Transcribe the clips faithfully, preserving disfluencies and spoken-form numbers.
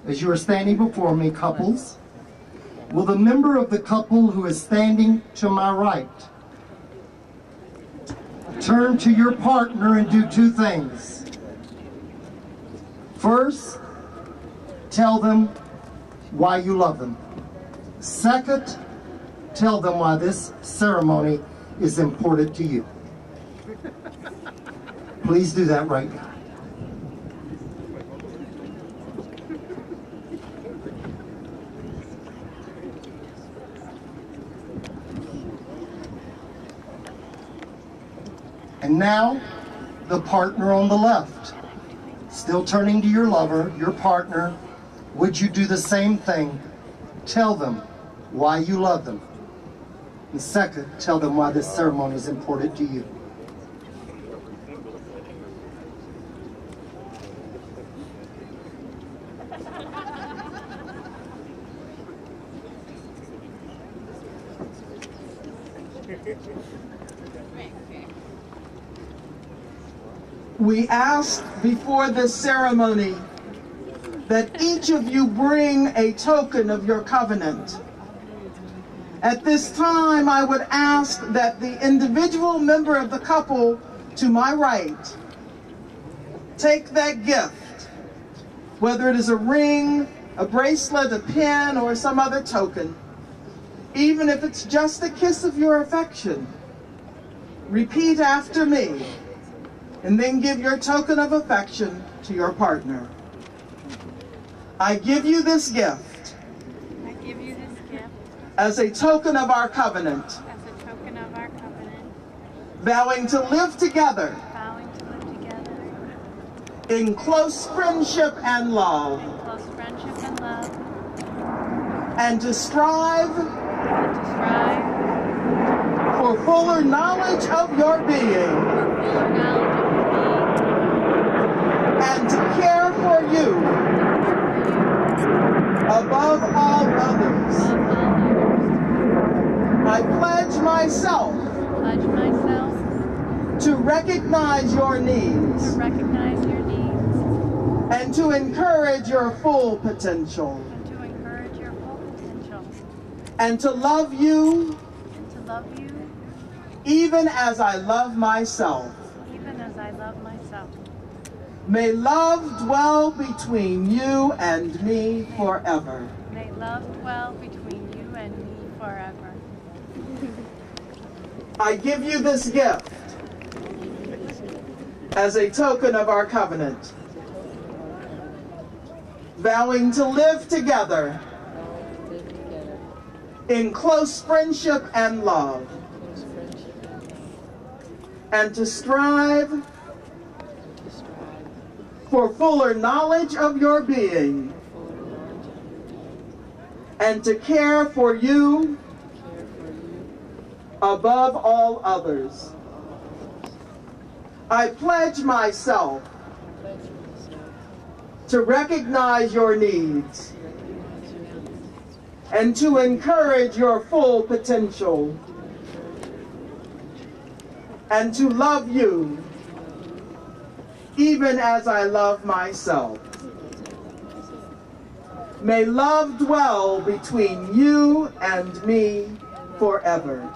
As you are standing before me, couples, will the member of the couple who is standing to my right turn to your partner and do two things. First, tell them why you love them. Second, tell them why this ceremony is important to you. Please do that right now. And now, the partner on the left. Still turning to your lover, your partner, would you do the same thing? Tell them why you love them. And second, tell them why this ceremony is important to you. We ask before this ceremony that each of you bring a token of your covenant. At this time, I would ask that the individual member of the couple to my right take that gift, whether it is a ring, a bracelet, a pin, or some other token, even if it's just a kiss of your affection. Repeat after me, and then give your token of affection to your partner. I give you this gift. I give you this gift. As a token of our covenant. As a token of our covenant. Vowing to live together. Vowing to live together. In close friendship and love. In close friendship and love. And to strive. And to strive. For fuller knowledge of your being. For fuller knowledge of your being. And to care for you. Above all others. Above all others. I pledge myself. Pledge myself. To recognize your needs. To recognize your needs. And to encourage your full potential. And to encourage your full potential. And to love you. And to love you. Even as I love myself. Even as I love myself. May love dwell between you and me forever. May love dwell between you and me forever. I give you this gift as a token of our covenant, vowing to live together in close friendship and love, and to strive for fuller knowledge of your being, and to care for you above all others. I pledge myself to recognize your needs and to encourage your full potential, and to love you even as I love myself. May love dwell between you and me forever.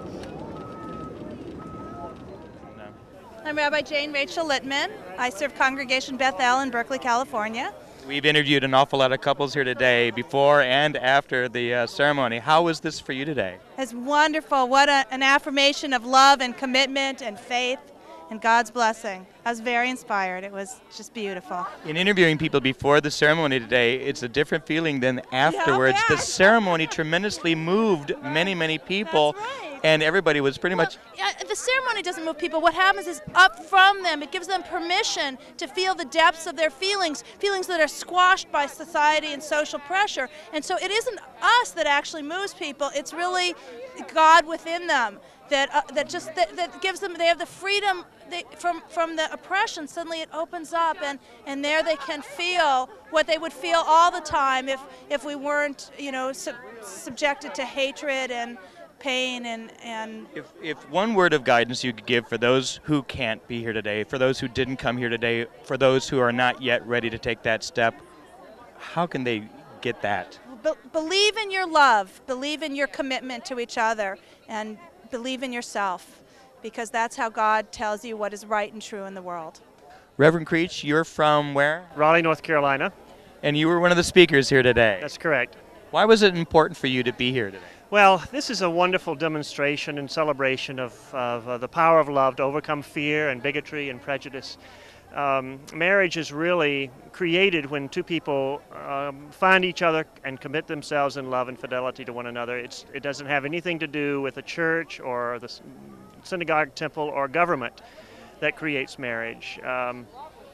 I'm Rabbi Jane Rachel Littman. I serve Congregation Beth El in Berkeley, California. We've interviewed an awful lot of couples here today, before and after the uh, ceremony. How was this for you today? It's wonderful. What a, an affirmation of love and commitment and faith and God's blessing. I was very inspired. It was just beautiful. In interviewing people before the ceremony today, it's a different feeling than afterwards. Yeah, yeah. The ceremony tremendously moved many, many people. That's right. And everybody was pretty Well, much... yeah, the ceremony doesn't move people. What happens is up from them, it gives them permission to feel the depths of their feelings, feelings that are squashed by society and social pressure. And so it isn't us that actually moves people, it's really God within them that uh, that just that, that gives them, they have the freedom they, from from the oppression. Suddenly it opens up, and and there they can feel what they would feel all the time if if we weren't, you know, sub subjected to hatred and pain and and If, if one word of guidance you could give for those who can't be here today, for those who didn't come here today, for those who are not yet ready to take that step, how can they get that? Be- believe in your love, believe in your commitment to each other, and believe in yourself, because that's how God tells you what is right and true in the world. Reverend Creech, you're from where? Raleigh, North Carolina. And you were one of the speakers here today. That's correct. Why was it important for you to be here today? Well, this is a wonderful demonstration and celebration of, of uh, the power of love to overcome fear and bigotry and prejudice. Um, marriage is really created when two people um, find each other and commit themselves in love and fidelity to one another. It's, it doesn't have anything to do with a church or the synagogue, temple, or government that creates marriage. Um,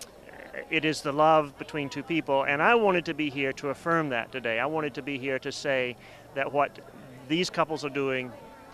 it is the love between two people, and I wanted to be here to affirm that today. I wanted to be here to say that what these couples are doing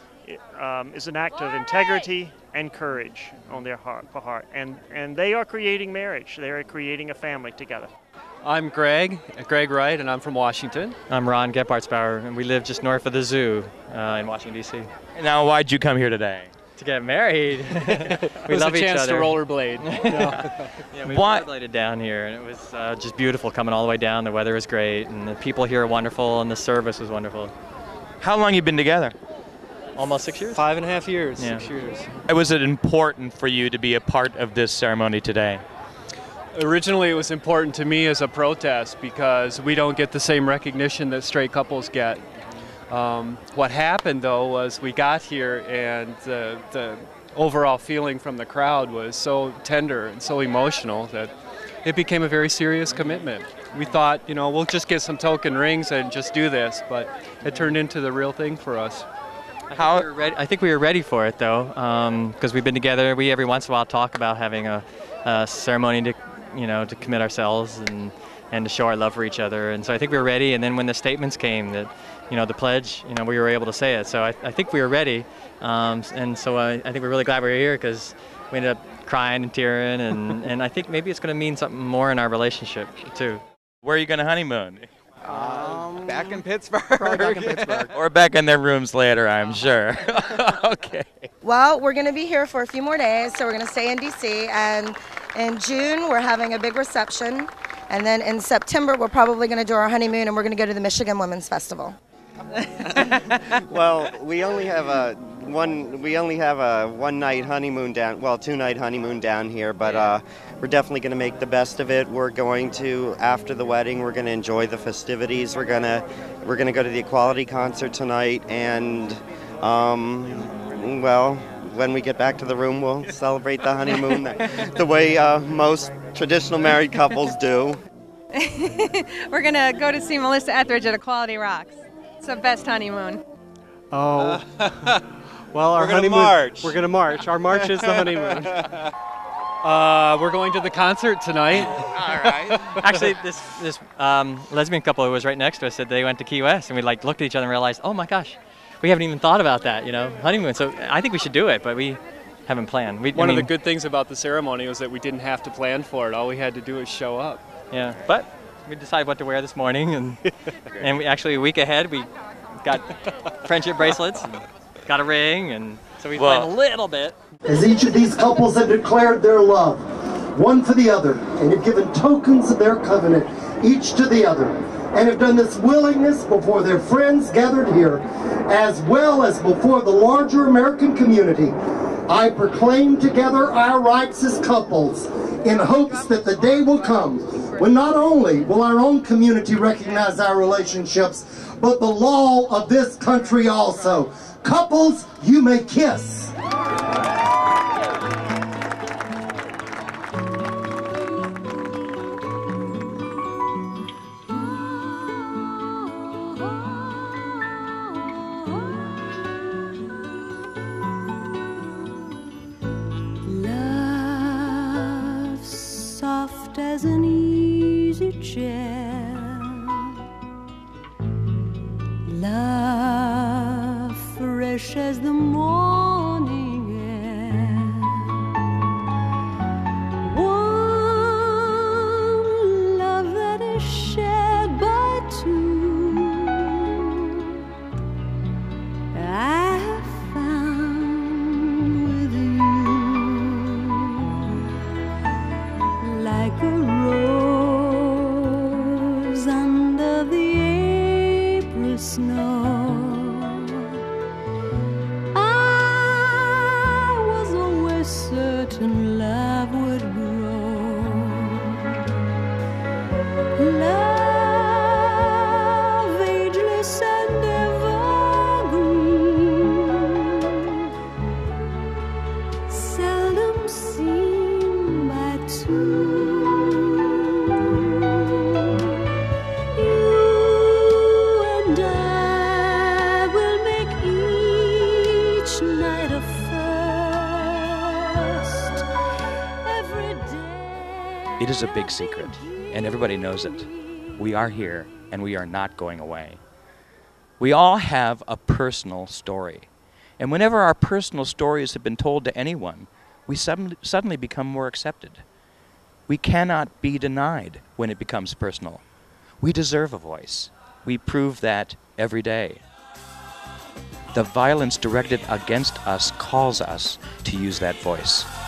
um, is an act of integrity and courage on their heart, heart. And, and they are creating marriage. They are creating a family together. I'm Greg, Greg Wright, and I'm from Washington. I'm Ron Gephardsbauer, and we live just north of the zoo uh, in Washington, D C Now, why'd you come here today? To get married. We it was love a each chance other. to rollerblade. Yeah, we Why- rollerbladed down here, and it was uh, just beautiful coming all the way down. The weather was great, and the people here are wonderful, and the service was wonderful. How long you been together? Almost six years? Five and a half years, Yeah. six years. Why was it important for you to be a part of this ceremony today? Originally, it was important to me as a protest because we don't get the same recognition that straight couples get. Um, what happened, though, was we got here and the, the overall feeling from the crowd was so tender and so emotional that it became a very serious commitment. We thought, you know, we'll just get some token rings and just do this, but it turned into the real thing for us. How? I think we were ready, I think we were ready for it, though, because um, we've been together. We every once in a while talk about having a, a ceremony to, you know, to commit ourselves and and to show our love for each other. And so I think we were ready. And then when the statements came, that, you know, the pledge, you know, we were able to say it. So I, I think we were ready. Um, and so I, I think we're really glad we're here because we ended up crying and tearing. And and I think maybe it's going to mean something more in our relationship too. Where are you going to honeymoon? Um, back in Pittsburgh. Probably back in Pittsburgh. Or back in their rooms later, I'm sure. Okay. Well, we're going to be here for a few more days, so we're going to stay in D C, and in June we're having a big reception, and then in September we're probably going to do our honeymoon, and we're going to go to the Michigan Women's Festival. Well, we only have a one. We only have a one-night honeymoon down. Well, two-night honeymoon down here, but uh, we're definitely going to make the best of it. We're going to, after the wedding, we're going to enjoy the festivities. We're gonna we're going to go to the Equality concert tonight, and um, well, when we get back to the room, we'll celebrate the honeymoon the, the way uh, most traditional married couples do. We're going to go to see Melissa Etheridge at Equality Rocks. It's the best honeymoon. Oh, well, our we're gonna honeymoon. March. We're gonna march. Our march is the honeymoon. Uh, we're going to the concert tonight. All right. Actually, this this um, lesbian couple who was right next to us said they went to Key West, and we like looked at each other and realized, oh my gosh, we haven't even thought about that, you know, honeymoon. So I think we should do it, but we haven't planned. We, One I mean, of the good things about the ceremony was that we didn't have to plan for it. All we had to do was show up. Yeah, but we decided what to wear this morning, and and we actually a week ahead we got friendship bracelets, and got a ring, and so we Well- planned a little bit. As each of these couples have declared their love, one for the other, and have given tokens of their covenant, each to the other, and have done this willingness before their friends gathered here, as well as before the larger American community, I proclaim together our rights as couples in hopes that the day will come when not only will our own community recognize our relationships, but the law of this country also. Couples, you may kiss. Love soft as an easy chair, love fresh as the morning air, one love that is shared by two. I have found with you, like a rose on the snow. I was always certain love would grow. Love, ageless and evergreen, seldom seen by two. It is a big secret, and everybody knows it. We are here, and we are not going away. We all have a personal story, and whenever our personal stories have been told to anyone, we suddenly, suddenly become more accepted. We cannot be denied when it becomes personal. We deserve a voice. We prove that every day. The violence directed against us calls us to use that voice.